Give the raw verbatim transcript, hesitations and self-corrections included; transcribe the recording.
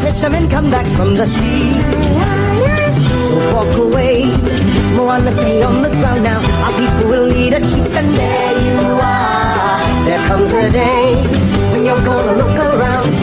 fishermen come back from the sea. Don't walk away, Moana, stay on the ground now. Our people will need a chief, and there you are. There comes a day when you're gonna look around